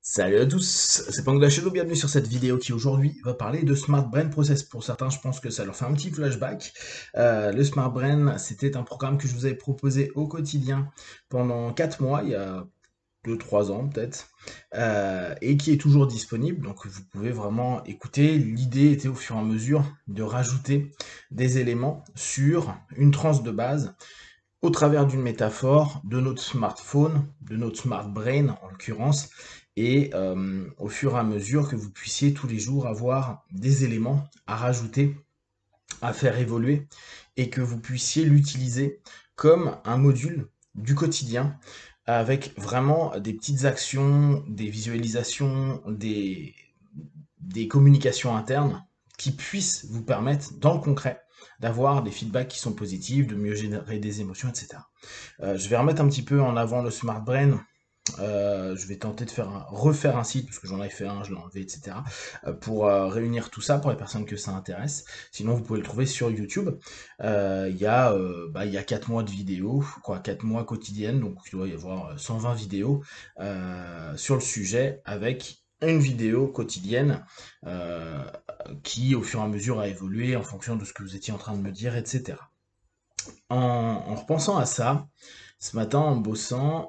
Salut à tous, c'est Pangdachedo, bienvenue sur cette vidéo qui aujourd'hui va parler de Smart Brain Process. Pour certains, je pense que ça leur fait un petit flashback. Le Smart Brain, c'était un programme que je vous avais proposé au quotidien pendant 4 mois, il y a 2-3 ans peut-être, et qui est toujours disponible, donc vous pouvez vraiment écouter. L'idée était au fur et à mesure de rajouter des éléments sur une tranche de base au travers d'une métaphore de notre smartphone, de notre smart brain en l'occurrence, et au fur et à mesure que vous puissiez tous les jours avoir des éléments à rajouter, à faire évoluer, et que vous puissiez l'utiliser comme un module du quotidien, avec vraiment des petites actions, des visualisations, des communications internes qui puissent vous permettre, dans le concret, d'avoir des feedbacks qui sont positifs, de mieux générer des émotions, etc. Je vais remettre un petit peu en avant le Smart Brain. Je vais tenter de refaire un site, parce que j'en avais fait un, je l'ai enlevé, etc. Pour réunir tout ça pour les personnes que ça intéresse. Sinon, vous pouvez le trouver sur YouTube. Il y a 4 mois de vidéos, 4 mois quotidiennes, donc il doit y avoir 120 vidéos sur le sujet, avec une vidéo quotidienne euh, qui, au fur et à mesure, a évolué en fonction de ce que vous étiez en train de me dire, etc. En repensant à ça, ce matin, en bossant,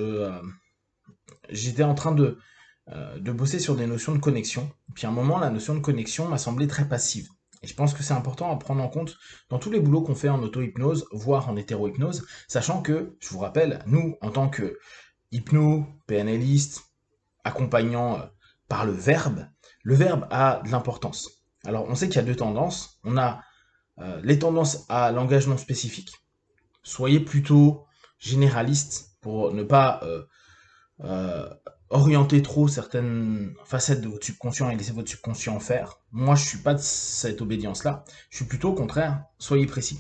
j'étais en train de bosser sur des notions de connexion. Puis à un moment, la notion de connexion m'a semblé très passive. Et je pense que c'est important à prendre en compte dans tous les boulots qu'on fait en auto-hypnose, voire en hétéro-hypnose, sachant que, je vous rappelle, nous, en tant que hypno, PNListe, accompagnant par le verbe a de l'importance. Alors, on sait qu'il y a deux tendances. On a les tendances à l'engagement spécifique. Soyez plutôt généraliste pour ne pas euh, orienter trop certaines facettes de votre subconscient et laisser votre subconscient faire. Moi, je suis pas de cette obédience-là. Je suis plutôt au contraire, soyez précis.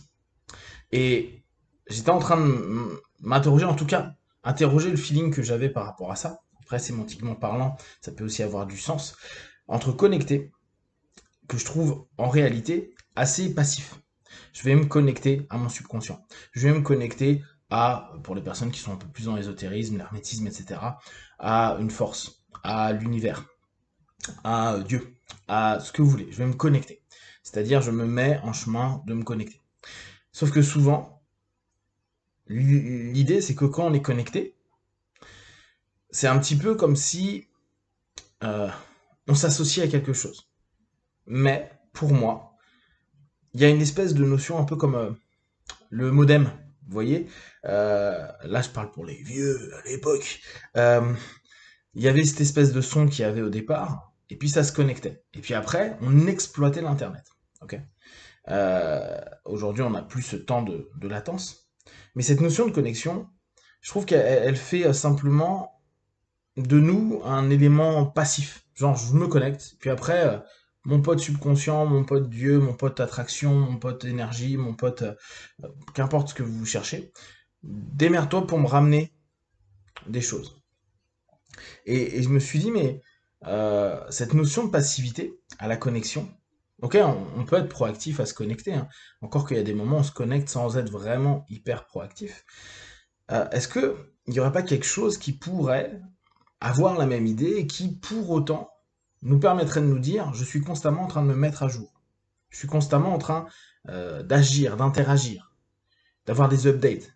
Et j'étais en train de m'interroger, en tout cas, interroger le feeling que j'avais par rapport à ça. Après, sémantiquement parlant, ça peut aussi avoir du sens. Entre connecter, que je trouve en réalité assez passif. Je vais me connecter à mon subconscient. Je vais me connecter à, pour les personnes qui sont un peu plus dans l'ésotérisme, l'hermétisme, etc., à une force, à l'univers, à Dieu, à ce que vous voulez. Je vais me connecter. C'est-à-dire, je me mets en chemin de me connecter. Sauf que souvent, l'idée, c'est que quand on est connecté, c'est un petit peu comme si euh, on s'associait à quelque chose. Mais, pour moi, il y a une espèce de notion un peu comme le modem, vous voyez. Là, je parle pour les vieux à l'époque. Euh, Il y avait cette espèce de son qu'il y avait au départ, et puis ça se connectait. Et puis après, on exploitait l'Internet. Ok. Aujourd'hui, on n'a plus ce temps de latence. Mais cette notion de connexion, je trouve qu'elle fait simplement de nous un élément passif. Genre, je me connecte, puis après, mon pote subconscient, mon pote Dieu, mon pote attraction, mon pote énergie, mon pote, qu'importe ce que vous cherchez, démerde-toi pour me ramener des choses. Et je me suis dit, mais cette notion de passivité à la connexion, ok, on peut être proactif à se connecter, hein. Encore qu'il y a des moments où on se connecte sans être vraiment hyper proactif. Est-ce qu'il n'y aurait pas quelque chose qui pourrait avoir la même idée et qui, pour autant, nous permettrait de nous dire, je suis constamment en train de me mettre à jour. Je suis constamment en train d'agir, d'interagir, d'avoir des updates.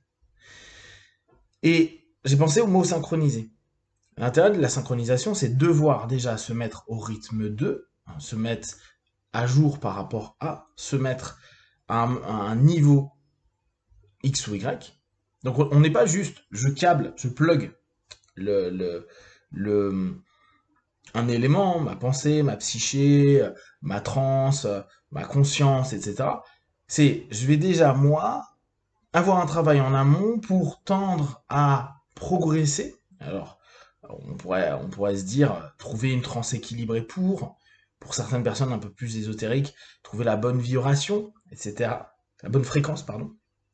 Et j'ai pensé au mot synchronisé. L'intérêt de la synchronisation, c'est devoir déjà se mettre au rythme de, hein, se mettre à jour par rapport à, se mettre à un niveau X ou Y. Donc on n'est pas juste, je câble, je plug le, le, le, un élément, ma pensée, ma psyché, ma transe, ma conscience, etc. C'est, je vais déjà, moi, avoir un travail en amont pour tendre à progresser. Alors, on pourrait se dire, trouver une transe équilibrée pour certaines personnes un peu plus ésotériques, trouver la bonne vibration, etc. La bonne fréquence, pardon.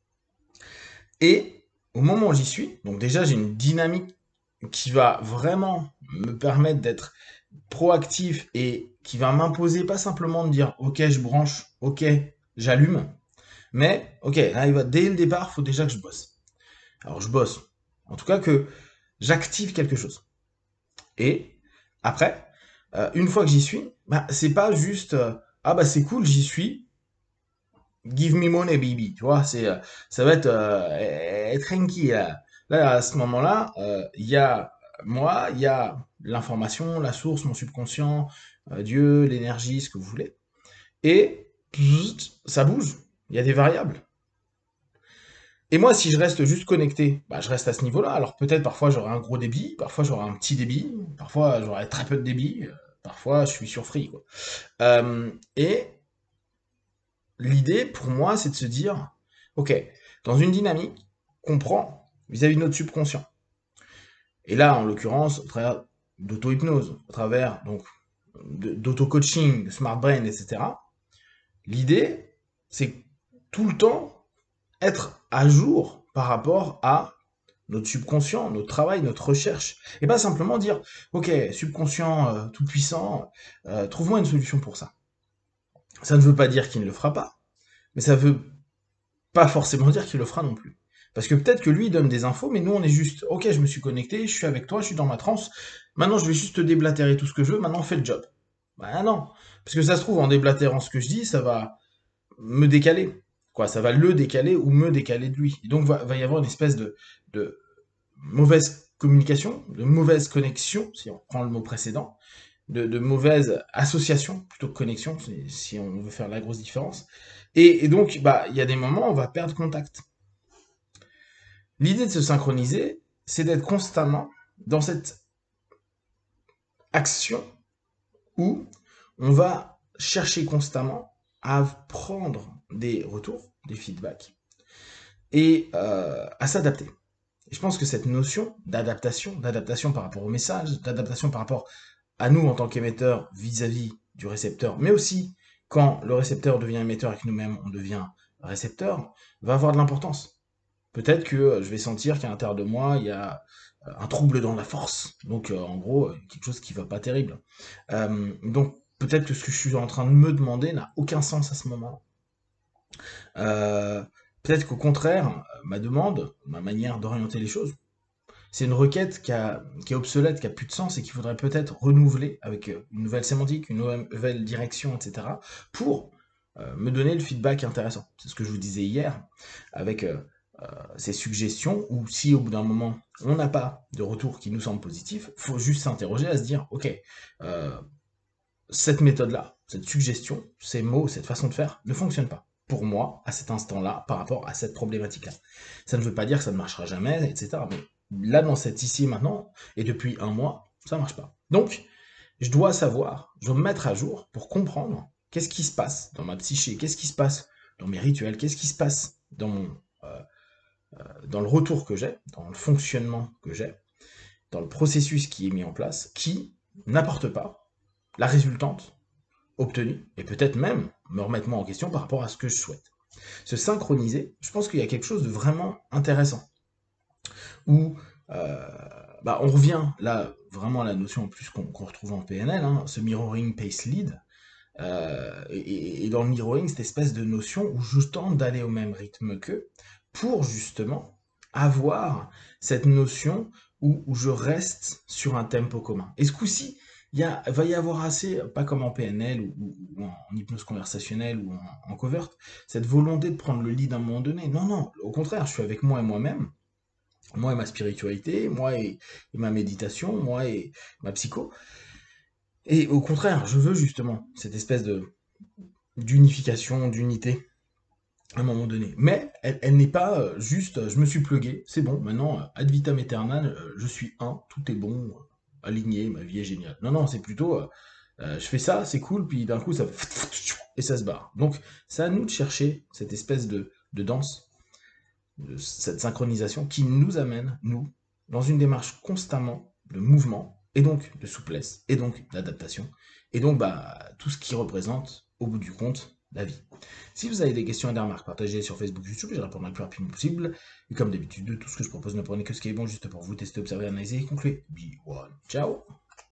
Et au moment où j'y suis, donc déjà j'ai une dynamique qui va vraiment me permettre d'être proactif et qui va m'imposer pas simplement de dire ok je branche, ok j'allume, mais ok là dès le départ il faut déjà que je bosse. Alors je bosse, en tout cas que j'active quelque chose. Et Après, une fois que j'y suis, bah, c'est pas juste ah bah c'est cool, j'y suis, give me money baby, tu vois, ça va être tranquille. Là, à ce moment-là, il y a moi, il y a l'information, la source, mon subconscient, Dieu, l'énergie, ce que vous voulez, et ça bouge. Il y a des variables. Et moi, si je reste juste connecté, bah, je reste à ce niveau-là. Alors peut-être parfois j'aurai un gros débit, parfois j'aurai un petit débit, parfois j'aurai très peu de débit, parfois je suis sur free, quoi. Et l'idée pour moi, c'est de se dire, ok, dans une dynamique qu'on prend vis-à-vis de notre subconscient. Et là, en l'occurrence, au travers d'auto-hypnose, au travers donc d'auto-coaching, de smart brain, etc. L'idée, c'est tout le temps être à jour par rapport à notre subconscient, notre travail, notre recherche. Et pas simplement dire, ok, subconscient tout puissant, trouve-moi une solution pour ça. Ça ne veut pas dire qu'il ne le fera pas, mais ça veut pas forcément dire qu'il le fera non plus. Parce que peut-être que lui il donne des infos, mais nous on est juste, ok, je me suis connecté, je suis avec toi, je suis dans ma transe, maintenant je vais juste te déblatérer tout ce que je veux, maintenant fais le job. Bah non, parce que ça se trouve en déblatérant ce que je dis, ça va me décaler. Quoi, ça va le décaler ou me décaler de lui. Et donc va y avoir une espèce de mauvaise communication, de mauvaise connexion, si on prend le mot précédent, de mauvaise association plutôt que connexion, si on veut faire la grosse différence. Et donc, bah, il y a des moments où on va perdre contact. L'idée de se synchroniser, c'est d'être constamment dans cette action où on va chercher constamment à prendre des retours, des feedbacks, et à s'adapter. Et je pense que cette notion d'adaptation par rapport au message, d'adaptation par rapport à nous en tant qu'émetteur vis-à-vis du récepteur, mais aussi quand le récepteur devient émetteur et que nous-mêmes on devient récepteur, va avoir de l'importance. Peut-être que je vais sentir qu'à l'intérieur de moi, il y a un trouble dans la force. Donc en gros, quelque chose qui va pas terrible. Donc peut-être que ce que je suis en train de me demander n'a aucun sens à ce moment. Peut-être qu'au contraire, ma demande, ma manière d'orienter les choses, c'est une requête qui est obsolète, qui a plus de sens et qu'il faudrait peut-être renouveler avec une nouvelle sémantique, une nouvelle direction, etc. pour me donner le feedback intéressant. C'est ce que je vous disais hier avec ces suggestions où si au bout d'un moment on n'a pas de retour qui nous semble positif, il faut juste s'interroger à se dire ok, euh, cette méthode-là, cette suggestion, ces mots, cette façon de faire ne fonctionne pas pour moi à cet instant-là par rapport à cette problématique-là. Ça ne veut pas dire que ça ne marchera jamais, etc. Mais là, dans cette ici et maintenant, et depuis un mois, ça ne marche pas. Donc, je dois savoir, je dois me mettre à jour pour comprendre qu'est-ce qui se passe dans ma psyché, qu'est-ce qui se passe dans mes rituels, qu'est-ce qui se passe dans dans le retour que j'ai, dans le fonctionnement que j'ai, dans le processus qui est mis en place, qui n'apporte pas la résultante obtenue, et peut-être même me remettre moi en question par rapport à ce que je souhaite. Se synchroniser, je pense qu'il y a quelque chose de vraiment intéressant, où bah, on revient là vraiment à la notion en plus qu'on retrouve en PNL, hein, ce mirroring pace lead, et dans le mirroring, cette espèce de notion où je tente d'aller au même rythme qu'eux, pour justement avoir cette notion où je reste sur un tempo commun. Et ce coup-ci, va y avoir assez, pas comme en PNL ou en hypnose conversationnelle ou en covert, cette volonté de prendre le lead à un moment donné. Non, non, au contraire, je suis avec moi et moi-même, moi et ma spiritualité, moi et ma méditation, moi et ma psycho. Et au contraire, je veux justement cette espèce d'unification, d'unité à un moment donné. Mais elle n'est pas juste je me suis plugué, c'est bon, maintenant ad vitam aeternam, je suis un, tout est bon, aligné, ma vie est géniale. Non, non, c'est plutôt je fais ça, c'est cool, puis d'un coup ça et ça se barre. Donc c'est à nous de chercher cette espèce de danse, cette synchronisation qui nous amène, nous, dans une démarche constamment de mouvement, et donc de souplesse, et donc d'adaptation, et donc bah, tout ce qui représente, au bout du compte, la vie. Si vous avez des questions et des remarques, partagez sur Facebook, YouTube, je répondrai le plus rapidement possible. Et comme d'habitude, tout ce que je propose ne prenez que ce qui est bon juste pour vous, tester, observer, analyser et conclure. Be one. Ciao.